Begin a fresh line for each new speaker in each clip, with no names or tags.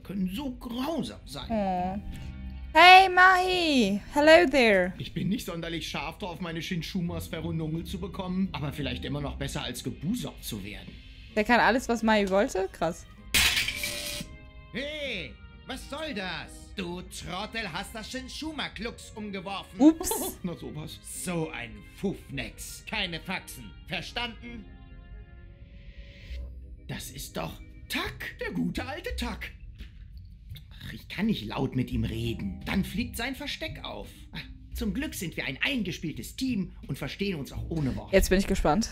können so grausam sein.
Oh. Hey, Mahi! Hello there!
Ich bin nicht sonderlich scharf drauf, meine Shinchumas Verunungel zu bekommen, aber vielleicht immer noch besser als gebusert zu werden.
Der kann alles, was Mahi wollte? Krass.
Hey, was soll das? Du Trottel hast das Shinshuma-Klux umgeworfen.
Ups.
Na sowas.
So ein Fufnex. Keine Faxen. Verstanden?
Das ist doch Tak, der gute alte Tak. Ach, ich kann nicht laut mit ihm reden. Dann fliegt sein Versteck auf. Ach, zum Glück sind wir ein eingespieltes Team und verstehen uns auch ohne Worte.
Jetzt bin ich gespannt.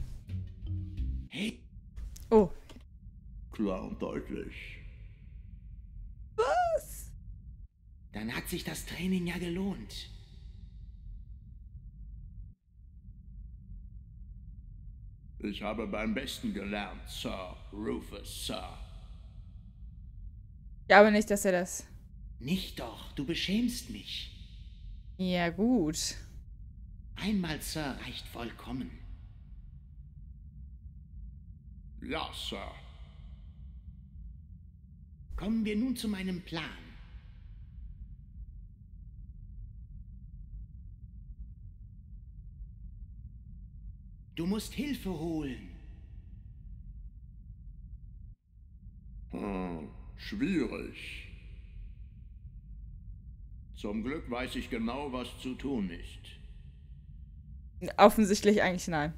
Hey.
Oh.
Klar und deutlich.
Was?
Dann hat sich das Training ja gelohnt. Ich habe beim Besten gelernt, Sir Rufus, Sir.
Ich glaube nicht, dass er das...
Nicht doch, du beschämst mich.
Ja, gut.
Einmal, Sir, reicht vollkommen. Ja, Sir. Kommen wir nun zu meinem Plan. Du musst Hilfe holen. Schwierig. Zum Glück weiß ich genau, was zu tun ist.
Offensichtlich eigentlich nein.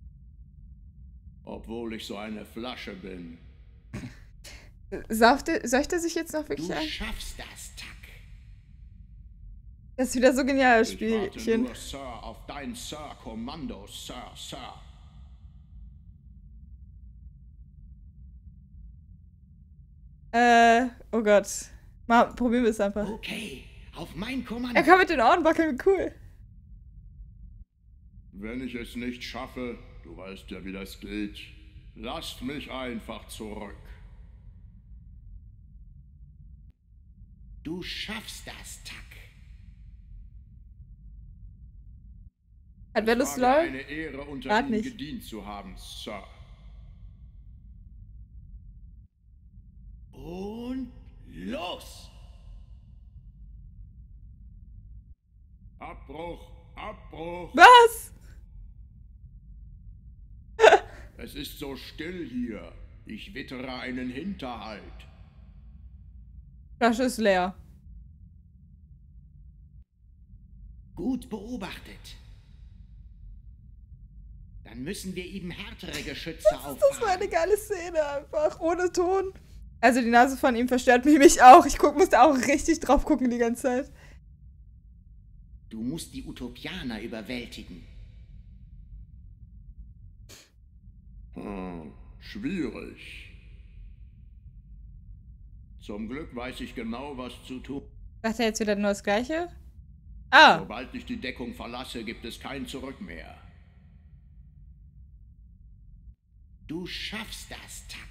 Obwohl ich so eine Flasche bin.
Säuft er sich jetzt noch wirklich
Du
ein?
schaffst das, Tak.
Das ist wieder so genial, das
Ich warte
Spielchen.
nur, Sir, auf dein Sir-Kommando, Sir, Sir.
Oh Gott. Mal, probieren wir es einfach.
Okay, auf mein Kommando.
Er kann mit den Ohren wackeln, wie cool.
Wenn ich es nicht schaffe, du weißt ja, wie das geht, lasst mich einfach zurück. Du schaffst das, Tak.
Hat wer Lust,
Es war mir
lol?
eine Ehre, unter
Grad
Ihnen
nicht.
gedient zu haben, Sir. Und los! Abbruch, Abbruch!
Was?
Es ist so still hier. Ich wittere einen Hinterhalt.
Flasche ist leer.
Gut beobachtet. Dann müssen wir eben härtere Geschütze auffahren.
Das war eine geile Szene einfach, ohne Ton. Also die Nase von ihm verstört mich auch. Ich musste auch richtig drauf gucken die ganze Zeit.
Du musst die Utopianer überwältigen. Schwierig. Zum Glück weiß ich genau, was zu tun.
Sagt er jetzt wieder nur das Gleiche? Ah,
Sobald ich die Deckung verlasse, gibt es kein Zurück mehr. Du schaffst das, Tak.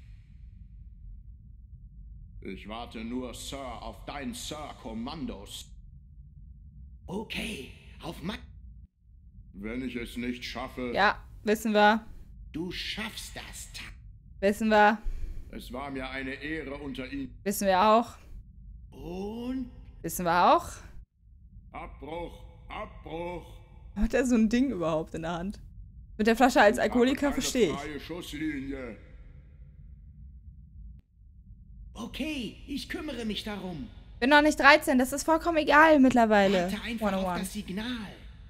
Ich warte nur, Sir, auf dein Sir-Kommandos. Okay, auf mein... Wenn ich es nicht schaffe...
ja, wissen wir.
Du schaffst das, Tak.
Wissen wir.
Es war mir eine Ehre unter Ihnen.
Wissen wir auch.
Und...
Wissen wir auch.
Abbruch, Abbruch.
Hat er so ein Ding überhaupt in der Hand? Mit der Flasche als Alkoholiker verstehe ich.
Freie Schusslinie. Okay, ich kümmere mich darum.
Bin noch nicht 13, das ist vollkommen egal mittlerweile.
Warte einfach auf
101.
das Signal.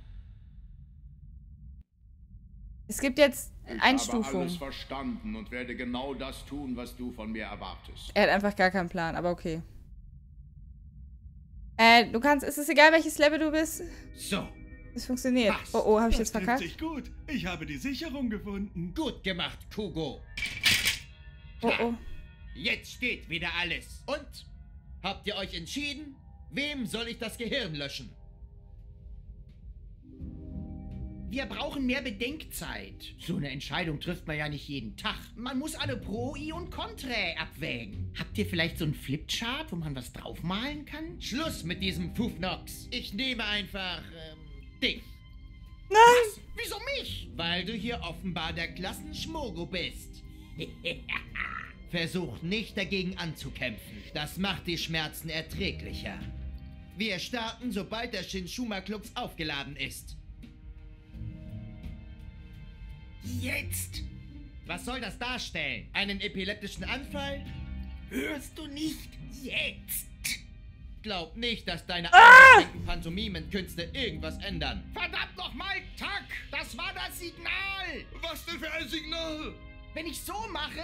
Es gibt jetzt
Ich habe
Einstufungen.
alles verstanden und werde genau das tun, was du von mir erwartest.
Er hat einfach gar keinen Plan, aber okay. Du kannst, ist es egal, welches Level du bist?
So,
Es funktioniert.
Was?
Oh, oh, habe ich
Das
jetzt
trifft
verkackt?
sich gut. Ich habe die Sicherung gefunden.
gut gemacht, Kugo.
Oh, oh.
Jetzt steht wieder alles. Und? Habt ihr euch entschieden? Wem soll ich das Gehirn löschen?
Wir brauchen mehr Bedenkzeit. So eine Entscheidung trifft man ja nicht jeden Tag. Man muss alle Pro, I und Contra abwägen. Habt ihr vielleicht so einen Flipchart, wo man was draufmalen kann?
Schluss mit diesem Fufnox. Ich nehme einfach, dich.
Was? Wieso mich?
Weil du hier offenbar der Klassenschmogo bist. Versuch nicht dagegen anzukämpfen. Das macht die Schmerzen erträglicher. Wir starten, sobald der Shinshuma-Klux aufgeladen ist.
Jetzt!
Was soll das darstellen? Einen epileptischen Anfall?
Hörst du nicht? Jetzt!
Glaub nicht, dass deine Pantomimenkünste irgendwas ändern.
Verdammt nochmal, Tuck! Das war das Signal!
Was denn für ein Signal?
Wenn ich so mache,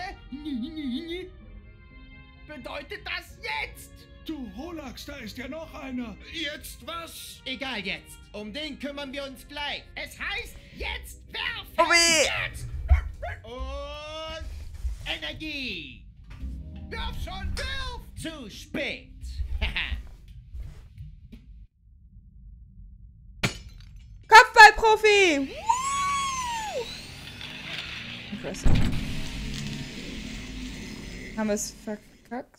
bedeutet das jetzt!
Du Holax, da ist ja noch einer. Jetzt was?
Egal jetzt. Um den kümmern wir uns gleich.
Es heißt, jetzt werfen!
Oh weh!
Jetzt!
Und Energie.
Wirf schon, wirf!
Zu spät.
Kopfballprofi! Ich weiß nicht. Haben wir es verkackt?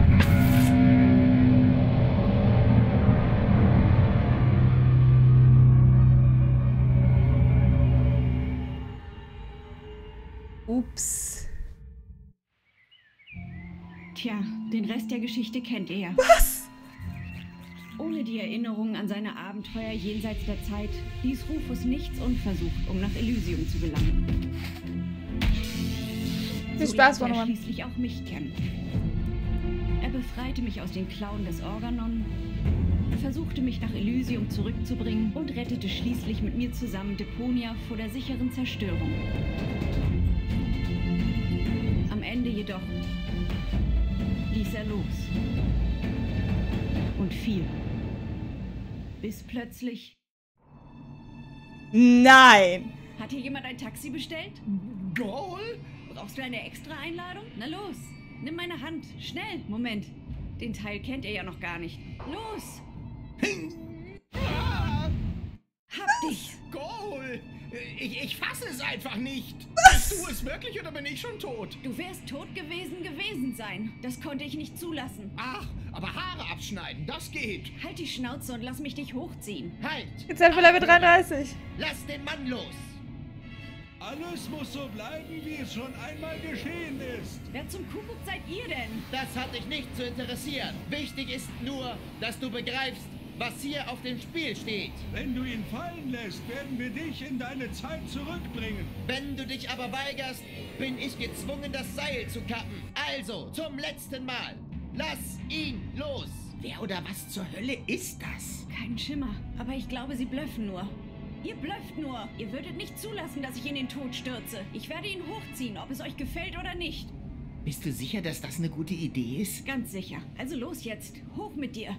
Ups.
Tja, den Rest der Geschichte kennt ihr ja.
Was?
Ohne die Erinnerungen an seine Abenteuer jenseits der Zeit ließ Rufus nichts unversucht, um nach Elysium zu gelangen.
Viel Spaß,
So lernte er
Wonnemann.
schließlich auch mich kennen. Er befreite mich aus den Klauen des Organon, versuchte mich nach Elysium zurückzubringen und rettete schließlich mit mir zusammen Deponia vor der sicheren Zerstörung. Am Ende jedoch ließ er los. Und fiel. Bis plötzlich...
Nein!
Hat hier jemand ein Taxi bestellt?
Goal?
Brauchst du eine extra Einladung? Na los, nimm meine Hand. Schnell. Moment. Den Teil kennt ihr ja noch gar nicht. Los!
Ah,
Hab dich!
Goal! Ich fasse es einfach nicht. Bist du es wirklich oder bin ich schon tot?
Du wärst tot gewesen sein. Das konnte ich nicht zulassen.
Ach, aber Haare abschneiden, das geht.
Halt die Schnauze und lass mich dich hochziehen.
Halt.
Jetzt sind wir Level 33.
Lass den Mann los.
Alles muss so bleiben, wie es schon einmal geschehen ist.
Wer zum Kuckuck seid ihr denn?
Das hat dich nicht zu interessieren. Wichtig ist nur, dass du begreifst, was hier auf dem Spiel steht.
Wenn du ihn fallen lässt, werden wir dich in deine Zeit zurückbringen.
Wenn du dich aber weigerst, bin ich gezwungen, das Seil zu kappen. Also, zum letzten Mal. Lass ihn los.
Wer oder was zur Hölle ist das?
Kein Schimmer. Aber ich glaube, sie blöffen nur. Ihr blöfft nur. Ihr würdet nicht zulassen, dass ich in den Tod stürze. Ich werde ihn hochziehen, ob es euch gefällt oder nicht.
Bist du sicher, dass das eine gute Idee ist?
Ganz sicher. Also los jetzt. Hoch mit dir.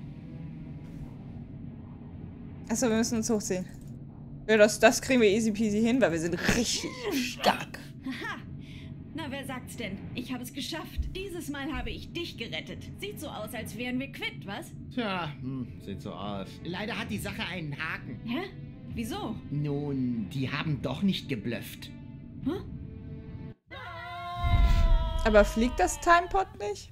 Achso, wir müssen uns hochziehen. Ja, das kriegen wir easy peasy hin, weil wir sind richtig stark.
Haha. Na, wer sagt's denn? Ich habe es geschafft. Dieses Mal habe ich dich gerettet. Sieht so aus, als wären wir quitt, was?
Tja, sieht so aus. Leider hat die Sache einen Haken.
Hä? Wieso?
Nun, die haben doch nicht geblufft.
Hä?
Aber fliegt das Timepod nicht?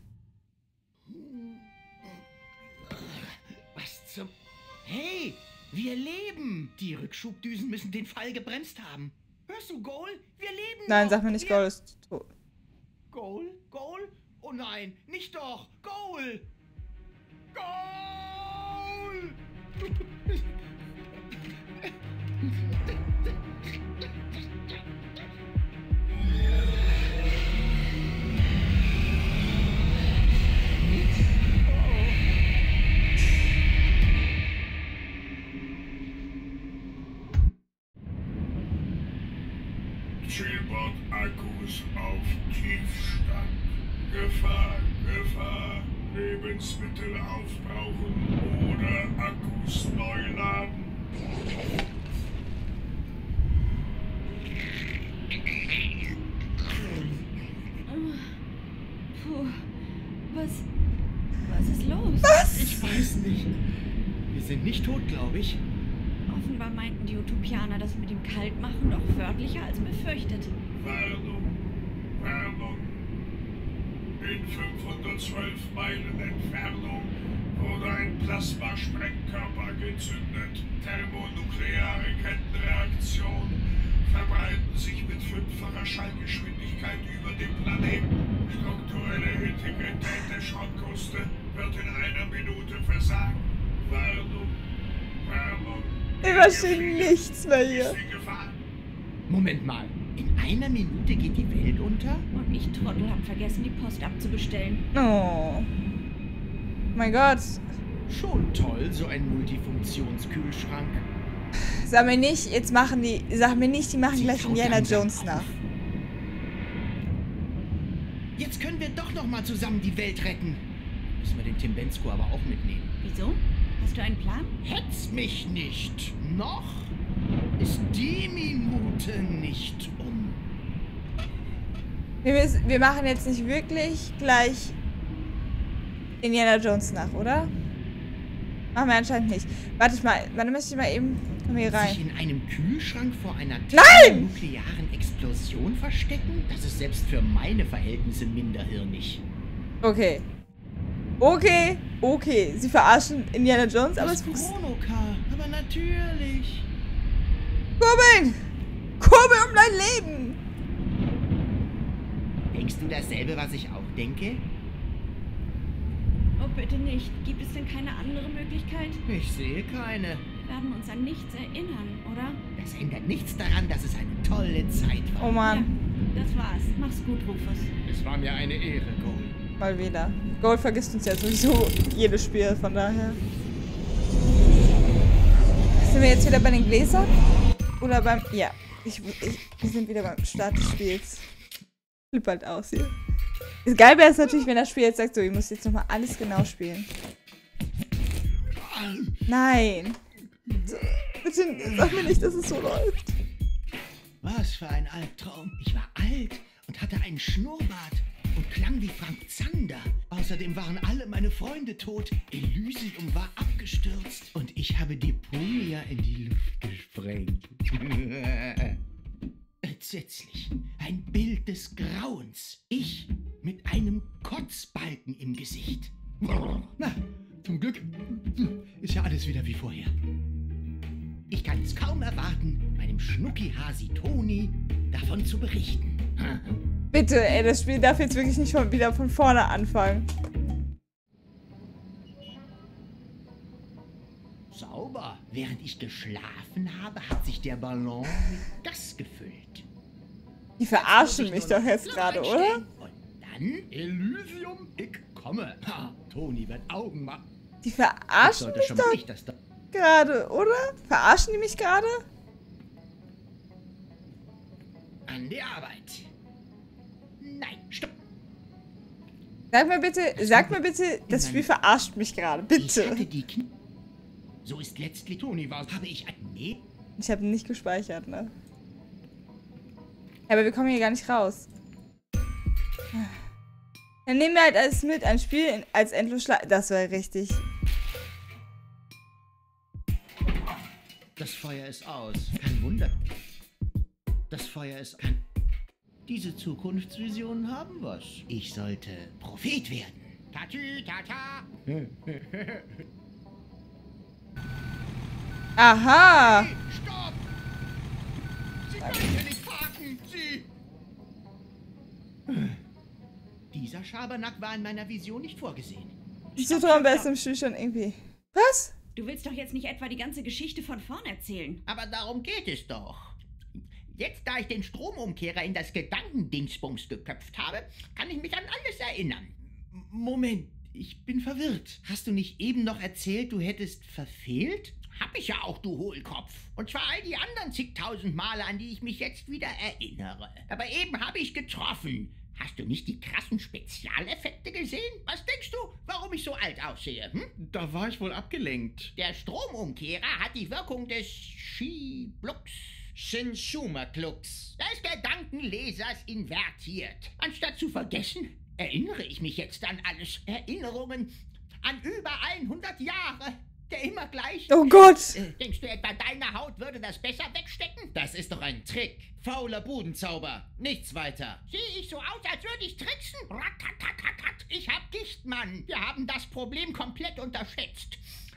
Was zum... Hey, wir leben! Die Rückschubdüsen müssen den Fall gebremst haben. Hörst du, Goal? Wir leben
Nein,
noch.
sag mir nicht, Goal ist tot.
Goal? Goal? Oh nein, nicht doch! Goal! Goal!
Zielbord-Akkus auf Tiefstand. Gefahr, Gefahr. Lebensmittel aufbrauchen oder Akkus neu laden.
Puh. Was ist los?
Ich weiß nicht. Wir sind nicht tot, glaube ich.
Offenbar meinten die Utopianer das mit dem Kaltmachen doch wörtlicher als befürchtet.
Warnung, Warnung. In 512 Meilen Entfernung wurde ein Plasmasprengkörper gezündet. Thermonukleare Kettenreaktion. verbreiten sich mit 5-facher Schallgeschwindigkeit über den Planeten. Strukturelle Integrität der Schrottkruste wird in einer Minute versagen. Warnung.
Ich verstehe nichts mehr hier.
Ist die Gefahr.
Moment mal. In einer Minute geht die Welt unter?
Und ich Trottel hab vergessen, die Post abzubestellen.
Oh. Mein Gott.
Schon toll, so ein Multifunktionskühlschrank.
Sag mir nicht, die machen
Sie
gleich
taut
Indiana
langsam
Jones
auf.
nach.
Jetzt können wir doch noch mal zusammen die Welt retten. Müssen wir den Tim Bensko aber auch mitnehmen.
Wieso? Hast du einen Plan?
Hetz mich nicht. Noch ist die Minute nicht um.
Wir machen jetzt nicht wirklich gleich Indiana Jones nach, oder? Machen wir anscheinend nicht. Warte mal, wann möchte ich mal eben... Komm hier
Sich
rein.
in einem Kühlschrank vor einer
Nein!
nuklearen Explosion verstecken? Das ist selbst für meine Verhältnisse minderhirnig.
Okay. Okay. Sie verarschen Indiana Jones, aber es
Das
funktioniert.
Chronocar, aber natürlich.
Kurbeln! Kurbel um dein Leben!
Denkst du dasselbe, was ich auch denke?
Oh, bitte nicht. Gibt es denn keine andere Möglichkeit?
Ich sehe keine.
Wir werden uns an nichts erinnern, oder?
Das ändert nichts daran, dass es eine tolle Zeit war.
Oh Mann,
Ja, das war's. Mach's gut, Rufus.
Es war mir eine Ehre, Goal.
mal wieder. Gold vergisst uns ja sowieso jedes Spiel, von daher. Sind wir jetzt wieder bei den Gläsern? Oder beim... Ja, wir sind wieder beim Start des Spiels. Flipp halt aus hier. Das Geil wäre es natürlich, wenn das Spiel jetzt sagt, so, ihr müsst jetzt nochmal alles genau spielen. Nein. So, bitte sag mir nicht, dass es so läuft.
Was für ein Albtraum. Ich war alt und hatte einen Schnurrbart und klang wie Frank Zander. Außerdem waren alle meine Freunde tot. Elysium war abgestürzt und ich habe Deponia in die Luft gesprengt. Entsetzlich. Ein Bild des Grauens. Ich mit einem Kotzbalken im Gesicht. Na, zum Glück ist ja alles wieder wie vorher. Ich kann es kaum erwarten, meinem Schnucki-Hasi Toni davon zu berichten.
Bitte, ey, das Spiel darf jetzt wirklich nicht schon wieder von vorne anfangen.
Sauber. Während ich geschlafen habe, hat sich der Ballon mit Gas gefüllt.
Die verarschen mich doch jetzt gerade, oder?
Und dann Elysium, ich komme. Ha, Toni wird Augen machen.
Die
Ich
verarschen
sollte
mich
schon mal
doch
nicht das da.
gerade, oder? Verarschen die mich gerade?
An die Arbeit. Nein, stopp.
Sag mir bitte, das Spiel verarscht mich gerade.
Ich hatte
Bitte.
die Knie. So ist letztlich Toni war. Habe ich nee.
Ich habe nicht gespeichert, ne? Ja, aber wir kommen hier gar nicht raus. Dann nehmen wir halt alles mit. Ein Spiel als Endlosschleife. Das wäre richtig.
Das Feuer ist aus. Kein Wunder. Das Feuer ist kein... Diese Zukunftsvisionen haben was. Ich sollte Prophet werden. Tatü, tata.
Aha!
Stopp! Sie können hier nicht parken! Sie... Dieser Schabernack war in meiner Vision nicht vorgesehen.
Ich suche doch am besten im Spiel schon irgendwie. Was?
Du willst doch jetzt nicht etwa die ganze Geschichte von vorn erzählen.
Aber darum geht es doch. Jetzt, da ich den Stromumkehrer in das Gedankendingsbums geköpft habe, kann ich mich an alles erinnern. Moment, ich bin verwirrt. Hast du nicht eben noch erzählt, du hättest verfehlt? Hab ich ja auch, du Hohlkopf. Und zwar all die anderen zigtausend Male, an die ich mich jetzt wieder erinnere. Aber eben habe ich getroffen. Hast du nicht die krassen Spezialeffekte gesehen? Was denkst du, warum ich so alt aussehe? Hm?
Da war ich wohl abgelenkt.
Der Stromumkehrer hat die Wirkung des Schiblux.
Shinshuma-Klux.
Des Gedankenlesers invertiert. Anstatt zu vergessen, erinnere ich mich jetzt an alles. Erinnerungen an über 100 Jahre. Der immer gleich.
Oh Gott!
Denkst du etwa, deine Haut würde das besser wegstecken?
Das ist doch ein Trick. Fauler Budenzauber. Nichts weiter.
Sehe ich so aus, als würde ich tricksen? Ratatatat. Ich hab Gicht, Mann. Wir haben das Problem komplett unterschätzt.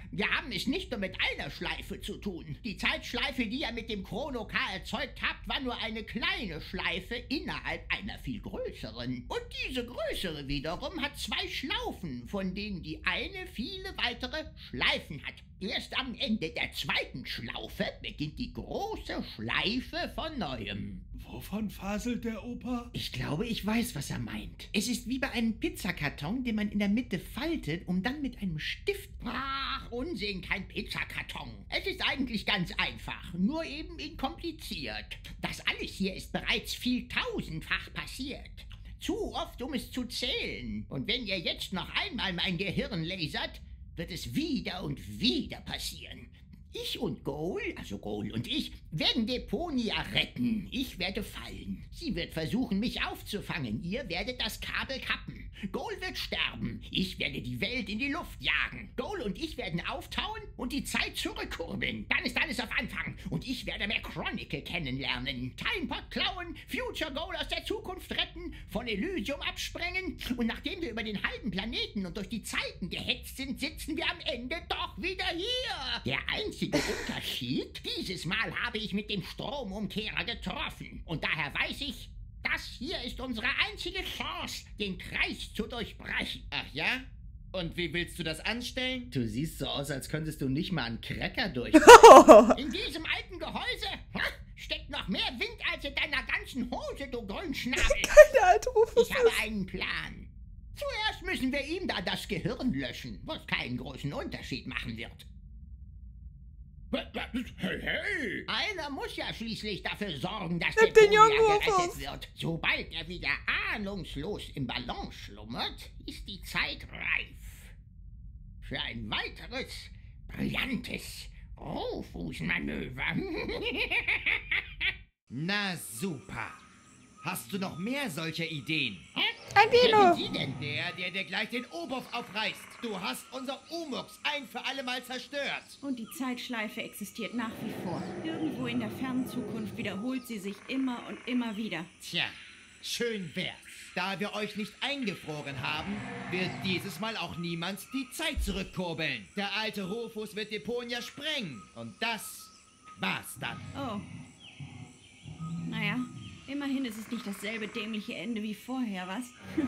wir haben es nicht nur mit einer Schleife zu tun. Die Zeitschleife, die ihr mit dem Chrono-K erzeugt habt, war nur eine kleine Schleife innerhalb einer viel größeren. Und diese größere wiederum hat 2 Schlaufen, von denen die eine viele weitere Schleifen hat. Erst am Ende der 2. Schlaufe beginnt die große Schleife von Neuem.
Wovon faselt der Opa?
Ich glaube, ich weiß, was er meint. Es ist wie bei einem Pizzakarton, den man in der Mitte faltet, um dann mit einem Stift... Ach, Unsinn, kein Pizzakarton. Es ist eigentlich ganz einfach, nur eben kompliziert. Das alles hier ist bereits vieltausendfach passiert. Zu oft, um es zu zählen. Und wenn ihr jetzt noch einmal mein Gehirn lasert, wird es wieder und wieder passieren. Ich und Goal, also Goal und ich, werden Deponia retten. Ich werde fallen. Sie wird versuchen, mich aufzufangen. Ihr werdet das Kabel kappen. Goal wird sterben. Ich werde die Welt in die Luft jagen. Goal und ich werden auftauen und die Zeit zurückkurbeln. Dann ist alles auf Anfang. Und ich werde mehr Chronicle kennenlernen. Timepod klauen, Future Goal aus der Zukunft retten, von Elysium absprengen. Und nachdem wir über den halben Planeten und durch die Zeiten gehetzt sind, sitzen wir am Ende doch wieder hier. Der einzige Unterschied, dieses Mal habe ich mit dem Stromumkehrer getroffen. Und daher weiß ich, das hier ist unsere einzige Chance, den Kreis zu durchbrechen.
Ach ja? Und wie willst du das anstellen?
Du siehst so aus, als könntest du nicht mal einen Cracker durch. In diesem alten Gehäuse steckt noch mehr Wind als in deiner ganzen Hose, du Grünschnabel.
Der alte Rufus.
Ich habe einen Plan. Zuerst müssen wir ihm da das Gehirn löschen, was keinen großen Unterschied machen wird.
Hey!
Einer muss ja schließlich dafür sorgen, dass
Nimm
der
den jungen
Deponia
Rufus.
gerettet wird. Sobald er wieder ahnungslos im Ballon schlummert, ist die Zeit reif. Für ein weiteres, brillantes Rufus-Manöver.
Na super. Hast du noch mehr solcher Ideen?
Ein
Wer
Dino.
sind Sie denn?
Der dir gleich den Oberf aufreißt. Du hast unser Umux ein für alle Mal zerstört.
Und die Zeitschleife existiert nach wie vor. Irgendwo in der fernen Zukunft wiederholt sie sich immer und immer wieder.
Tja, schön wär's. Da wir euch nicht eingefroren haben, wird dieses Mal auch niemand die Zeit zurückkurbeln. Der alte Rufus wird Deponia sprengen. Und das war's dann.
Oh. Naja, immerhin ist es nicht dasselbe dämliche Ende wie vorher, was?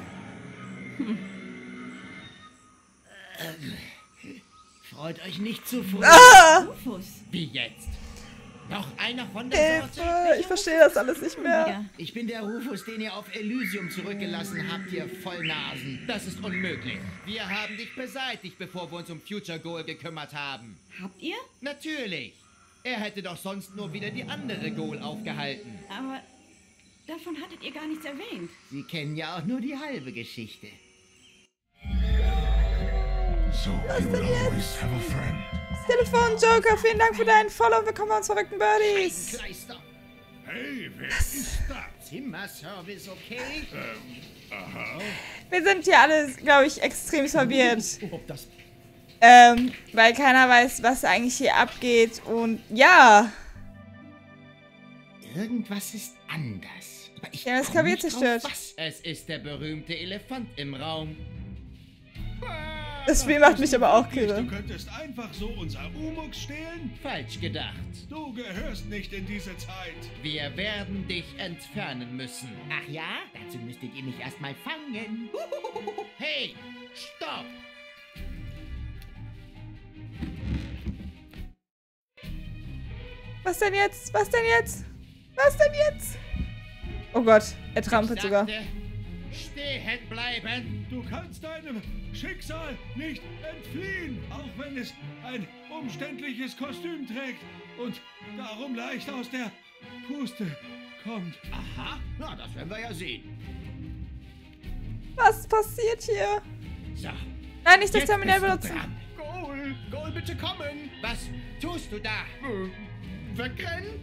Freut euch nicht zu früh.
Rufus.
Wie jetzt? Noch einer von der Sorte?
Hilfe, ich verstehe das alles nicht mehr.
Wieder.
Ich bin der Rufus, den ihr auf Elysium zurückgelassen habt, ihr Vollnasen.
Das ist unmöglich. Wir haben dich beseitigt, bevor wir uns um Future Goal gekümmert haben.
Habt ihr?
Natürlich. Er hätte doch sonst nur wieder die andere Goal aufgehalten.
Aber davon hattet ihr gar nichts erwähnt.
Sie kennen ja auch nur die halbe Geschichte.
So you will always have a friend.
Telefon, Joker, vielen Dank für deinen Follow. Willkommen bei uns verrückten Birdies.
Kleister.
Hey, wer ist das?
Zimmerservice, okay?
Aha.
Wir sind hier alle, glaube ich, extrem verwirrt.
Ob das...
Weil keiner weiß, was eigentlich hier abgeht. Und ja.
Irgendwas ist anders. Aber ich
Ja, das
komm
Klavier
nicht drauf,
zerstört.
was.
Es ist der berühmte Elefant im Raum.
Das Spiel macht mich aber auch
Du
kirre.
könntest einfach so unser Umux stehlen?
Falsch gedacht.
Du gehörst nicht in diese Zeit.
Wir werden dich entfernen müssen.
Ach ja? Dazu müsstet ihr mich erstmal fangen.
Hey, stopp!
Was denn jetzt? Was denn jetzt? Was denn jetzt? Oh Gott, er trampelt
Ich
sogar.
sagte, stehen bleiben.
Du kannst deinem Schicksal nicht entfliehen, auch wenn es ein umständliches Kostüm trägt und darum leicht aus der Puste kommt.
Aha, na, das werden wir ja sehen.
Was passiert hier?
So,
Nein, nicht das
jetzt
Terminal
bist du
benutzen.
dran.
Goal, bitte kommen.
Was tust du da?
Wegrennen?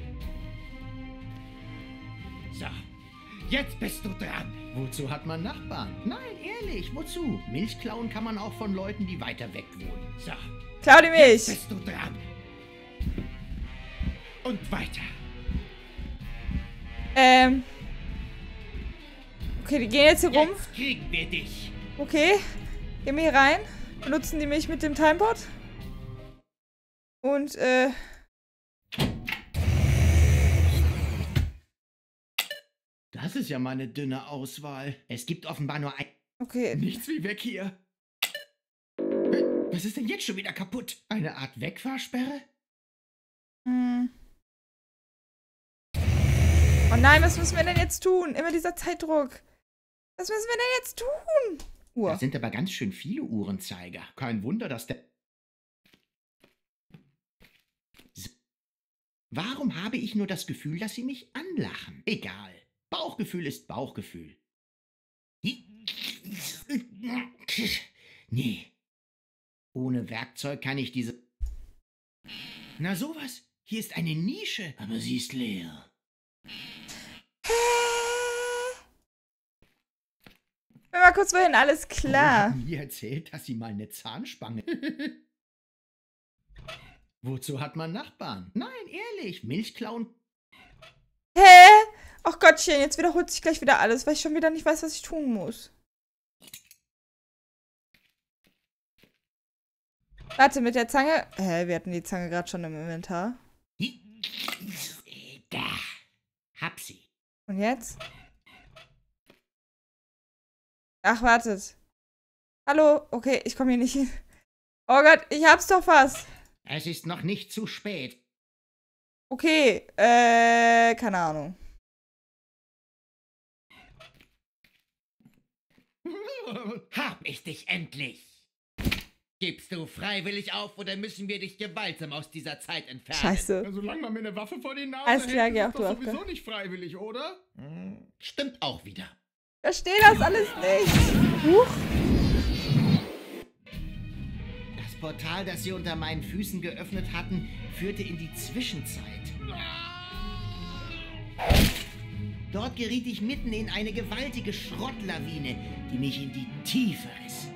So, jetzt bist du dran.
Wozu hat man Nachbarn? Nein, ehrlich, wozu? Milch klauen kann man auch von Leuten, die weiter weg wohnen.
So,
Klau die Milch.
bist du dran. Und weiter.
Okay, die gehen jetzt hier rum.
Jetzt kriegen wir dich.
Okay. Gehen wir hier rein. Benutzen die Milch mit dem Timepod. Und,
Das ist ja mal eine dünne Auswahl. Es gibt offenbar nur ein...
okay.
Nichts wie weg hier. Was ist denn jetzt schon wieder kaputt? Eine Art Wegfahrsperre?
Hm. Oh nein, was müssen wir denn jetzt tun? Immer dieser Zeitdruck. Was müssen wir denn jetzt tun? Uhr.
Da sind aber ganz schön viele Uhrenzeiger. Kein Wunder, dass der... So. Warum habe ich nur das Gefühl, dass sie mich anlachen? Egal. Bauchgefühl ist Bauchgefühl. Nee. Ohne Werkzeug kann ich diese... Na sowas. Hier ist eine Nische, aber sie ist leer.
Wenn mal kurz wohin, alles klar.
Sie haben mir erzählt, dass sie mal eine Zahnspange... Wozu hat man Nachbarn? Nein, ehrlich, Milchklauen...
Hä? Ach Gottchen, jetzt wiederholt sich gleich wieder alles, weil ich schon wieder nicht weiß, was ich tun muss. Warte, mit der Zange... wir hatten die Zange gerade schon im Inventar.
Da. Hab sie.
Und jetzt? Ach, wartet. Hallo? Okay, ich komme hier nicht hin. Oh Gott, ich hab's doch fast.
Es ist noch nicht zu spät.
Okay, keine Ahnung.
Hab ich dich endlich! Gibst du freiwillig auf oder müssen wir dich gewaltsam aus dieser Zeit entfernen?
Scheiße.
Solange man mir eine Waffe vor die Nase
Alles klar,
hält,
geh
ist
auf,
das
du
doch
Affe.
sowieso nicht freiwillig, oder?
Stimmt auch wieder.
Verstehe das alles nicht. Huch.
Das Portal, das sie unter meinen Füßen geöffnet hatten, führte in die Zwischenzeit. Dort geriet ich mitten in eine gewaltige Schrottlawine, die mich in die Tiefe riss.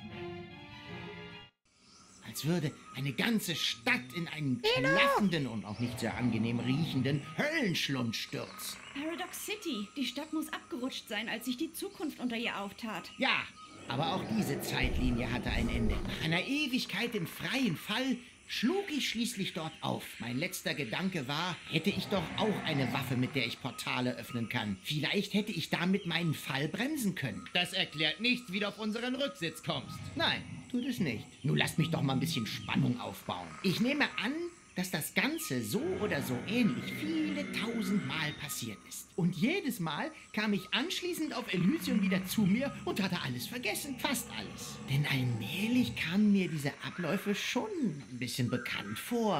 Als würde eine ganze Stadt in einen klaffenden und auch nicht sehr angenehm riechenden Höllenschlund stürzen.
Paradox City. Die Stadt muss abgerutscht sein, als sich die Zukunft unter ihr auftat.
Ja, aber auch diese Zeitlinie hatte ein Ende. Nach einer Ewigkeit im freien Fall schlug ich schließlich dort auf. Mein letzter Gedanke war, hätte ich doch auch eine Waffe, mit der ich Portale öffnen kann. Vielleicht hätte ich damit meinen Fall bremsen können.
Das erklärt nicht, wie du auf unseren Rücksitz kommst.
Nein, tut es nicht. Nun lasst mich doch mal ein bisschen Spannung aufbauen. Ich nehme an, dass das Ganze so oder so ähnlich viele tausendmal passiert ist. Und jedes Mal kam ich anschließend auf Elysium wieder zu mir und hatte alles vergessen. Fast alles. Denn allmählich kamen mir diese Abläufe schon ein bisschen bekannt vor.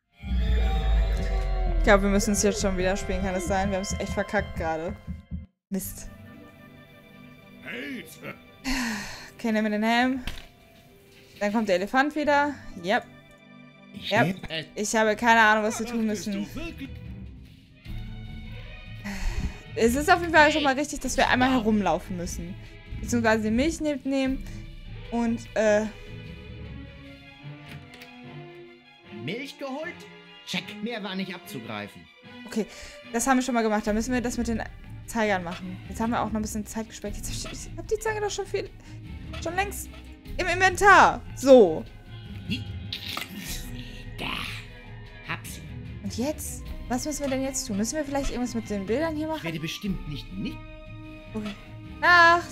Ich glaube, wir müssen es jetzt schon wieder spielen, kann es sein? Wir haben es echt verkackt gerade. Mist.
Hey,
Okay, nehmen wir den Helm. Dann kommt der Elefant wieder. Yep. Ja, ich habe keine Ahnung, was wir tun müssen. Es ist auf jeden Fall schon mal richtig, dass wir einmal herumlaufen müssen. Beziehungsweise die Milch mitnehmen. Und,
Milch geholt? Check. Mehr war nicht abzugreifen.
okay, das haben wir schon mal gemacht. Dann müssen wir das mit den Zeigern machen. Jetzt haben wir auch noch ein bisschen Zeit gespart. Jetzt ich habe die Zeiger doch schon längst im Inventar. So.
Da. Hab sie.
Und jetzt? Was müssen wir denn jetzt tun? Müssen wir vielleicht irgendwas mit den Bildern hier
Ich
machen?
werde bestimmt nicht...
Okay. Nacht.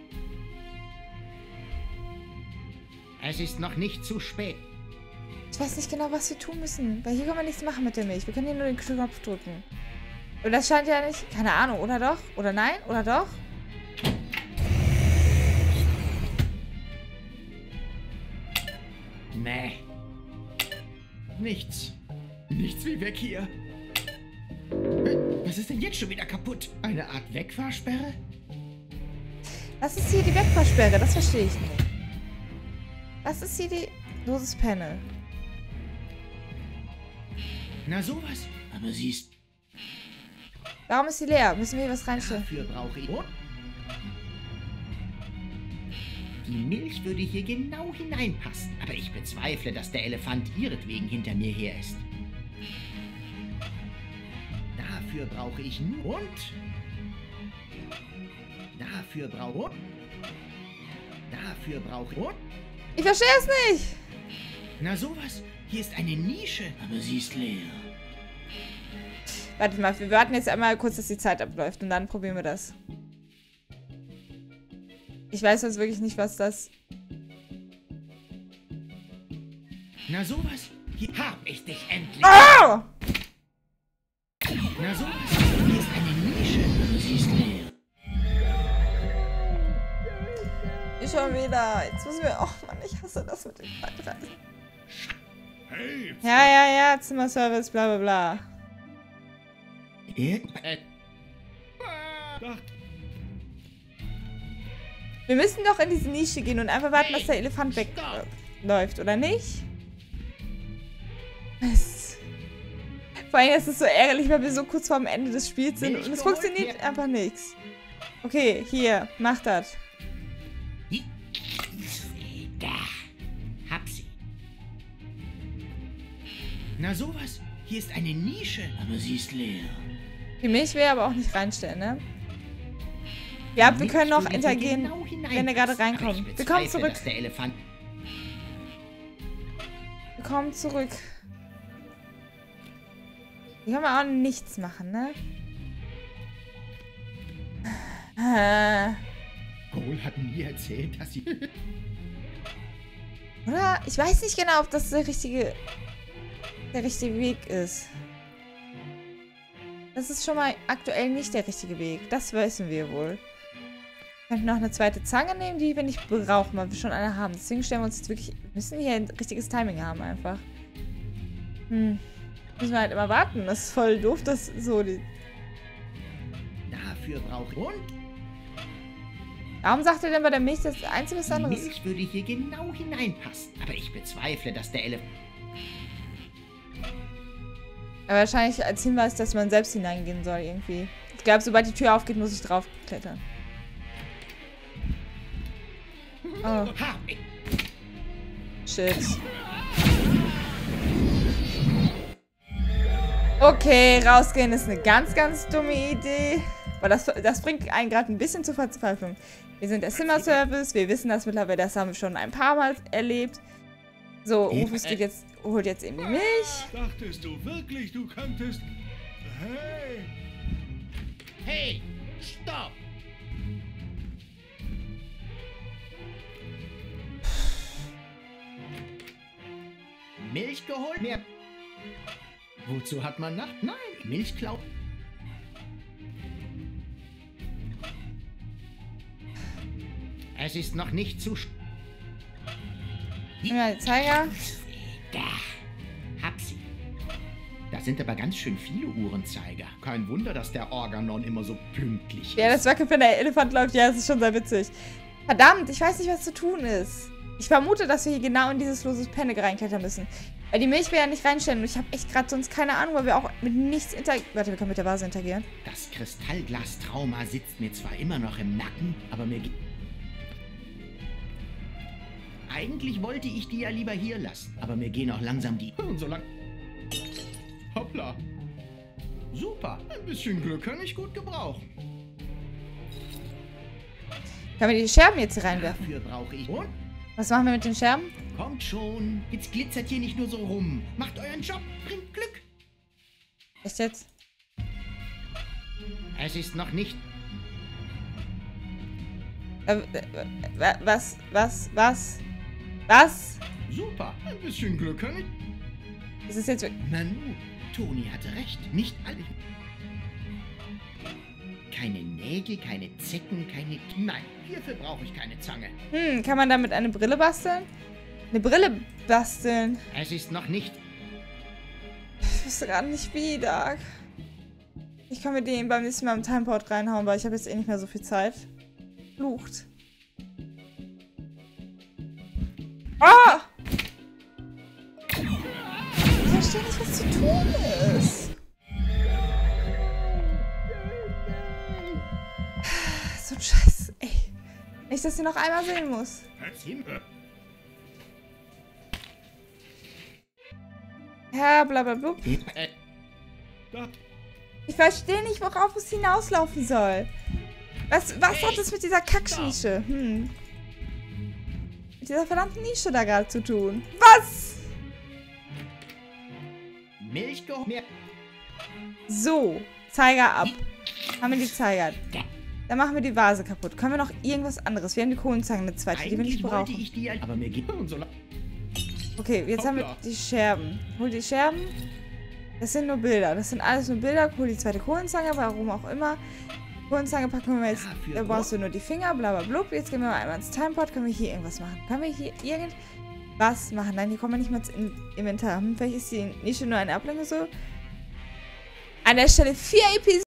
Es ist noch nicht zu spät.
Ich weiß nicht genau, was wir tun müssen. Weil hier können wir nichts machen mit der Milch. Wir können hier nur den Knopf drücken. Und das scheint ja nicht... Keine Ahnung, oder doch? Oder nein? Oder doch?
Nee. Nichts. Nichts wie weg hier. Was ist denn jetzt schon wieder kaputt? Eine Art Wegfahrsperre?
Was ist hier die Wegfahrsperre? Das verstehe ich nicht. Was ist hier die... Loses Panel.
Na sowas. Aber sie ist...
Warum ist sie leer? Müssen wir hier was reinstellen?
Dafür brauche ich... Die Milch würde hier genau hineinpassen. Aber ich bezweifle, dass der Elefant ihretwegen hinter mir her ist. Dafür brauche ich nur... Und? Dafür brauche... Dafür brauche ich...
Ich verstehe es nicht.
Na sowas. Hier ist eine Nische, aber sie ist leer.
Warte mal, wir warten jetzt einmal kurz, dass die Zeit abläuft und dann probieren wir das. Ich weiß jetzt wirklich nicht, was das...
Na sowas, hier hab ich dich endlich.
Oh!
Na sowas, hier ist eine Nische, aber sie ist leer.
Schon wieder. Jetzt müssen wir... Oh Mann, ich hasse das mit den Zeitreisen.
Hey,
Ja, Zimmerservice, bla bla bla.
Ach,
Wir müssen doch in diese Nische gehen und einfach warten, dass der Elefant wegläuft, oder nicht? Mist. Vor allem ist es so ärgerlich, weil wir so kurz vorm Ende des Spiels sind und es funktioniert einfach nichts. Okay, hier, mach das.
Da, hab sie. Na sowas, hier ist eine Nische, aber sie ist leer.
Die Milch will aber auch nicht reinstellen, ne? Ja, wir können noch
Nicht, wo
interagieren,
genau
wenn er gerade
hineinpasst. Aber
reinkommt.
ich
Wir kommen
bezweifle,
zurück.
dass der Elefant...
Wir kommen zurück. Hier können wir auch nichts machen, ne?
Cole hat mir erzählt, dass sie...
Oder? Ich weiß nicht genau, ob das der richtige Weg ist. Das ist schon mal aktuell nicht der richtige Weg. Das wissen wir wohl. Wir könnten noch eine zweite Zange nehmen, die wir nicht brauchen, weil wir schon eine haben. Deswegen stellen wir uns jetzt wirklich... Wir müssen hier ein richtiges Timing haben einfach. Müssen wir halt immer warten. Das ist voll doof, dass so die...
Dafür brauche ich... Und
Warum sagt er denn bei der Milch das Einzige was
die
anderes?
Milch würde hier genau hineinpassen. Aber ich bezweifle, dass der Elefant...
Aber wahrscheinlich als Hinweis, dass man selbst hineingehen soll irgendwie. Ich glaube, sobald die Tür aufgeht, muss ich drauf klettern. Oh,
Ha, ich...
shit. Okay, rausgehen ist eine ganz, ganz dumme Idee. Aber das bringt einen gerade ein bisschen zur Verzweiflung. Wir sind der Zimmerservice, wir wissen das mittlerweile, das haben wir schon ein paar Mal erlebt. So, Rufus holt jetzt eben die Milch.
dachtest du wirklich, du könntest... Hey,
Hey, stopp!
Milch geholt? Mehr... Wozu hat man Nacht? Nein, Milch klaut... Es ist noch nicht zu...
Nimm mal den Zeiger.
Da, hab sie. Da sind aber ganz schön viele Uhrenzeiger. Kein Wunder, dass der Organon immer so pünktlich
Ja,
ist.
das wackelt, wenn der Elefant läuft. Ja, das ist schon sehr witzig. Verdammt, ich weiß nicht, was zu tun ist. Ich vermute, dass wir hier genau in dieses loses Panic reinklettern müssen. Weil die Milch will ja nicht reinstellen. Und ich habe echt gerade sonst keine Ahnung, weil wir auch mit nichts interagieren. Warte, wir können mit der Vase interagieren.
Das Kristallglas-Trauma sitzt mir zwar immer noch im Nacken, aber mir... Eigentlich wollte ich die ja lieber hier lassen. Aber mir gehen auch langsam die... Und so lang... Hoppla. Super. Ein bisschen Glück kann ich gut gebrauchen.
Können wir die Scherben jetzt hier reinwerfen?
Dafür brauche ich... Und?
Was machen wir mit den Scherben?
Kommt schon. Jetzt glitzert hier nicht nur so rum. Macht euren Job. Bringt Glück.
Echt jetzt?
Es ist noch nicht...
Was?
Super. Ein bisschen Glück kann ich...
Ist es jetzt...
Nanu, Toni hatte recht. Nicht alle... Keine Nägel, keine Zecken, keine... Nein, hierfür brauche ich keine Zange.
Kann man damit eine Brille basteln? Eine Brille basteln?
Es ist noch nicht...
Ich wüsste gerade nicht wie, Dark. Ich kann mir den beim nächsten Mal im Timeport reinhauen, weil ich habe jetzt eh nicht mehr so viel Zeit. Flucht. Ah! Ich verstehe nicht, was zu tun ist. So ein Scheiß, ey. Wenn ich das hier noch einmal sehen muss. Ja, blablabla. Ich verstehe nicht, worauf es hinauslaufen soll. Was hat das mit dieser Kacknische? Mit dieser verdammten Nische da gerade zu tun? Was?
Milch geholt. Mehr.
So, Zeiger ab. Haben wir die Zeiger. Dann machen wir die Vase kaputt. Können wir noch irgendwas anderes? Wir haben die Kohlenzange, eine zweite, die wir nicht
Eigentlich wollte
brauchen.
ich die, aber mir geht und so.
Okay, jetzt haben wir die Scherben. Hol die Scherben. Das sind nur Bilder. Das sind alles nur Bilder. Hol die zweite Kohlenzange, warum auch immer. Kohlenzange packen wir jetzt. Da brauchst du nur die Finger, bla bla blub. Jetzt gehen wir mal einmal ins Timepod. Können wir hier irgendwas machen? Können wir hier irgendwas machen? Nein, hier kommen wir nicht mal ins Inventar. Vielleicht ist die Nische nur eine Ablenkung so. An der Stelle 4 Episoden.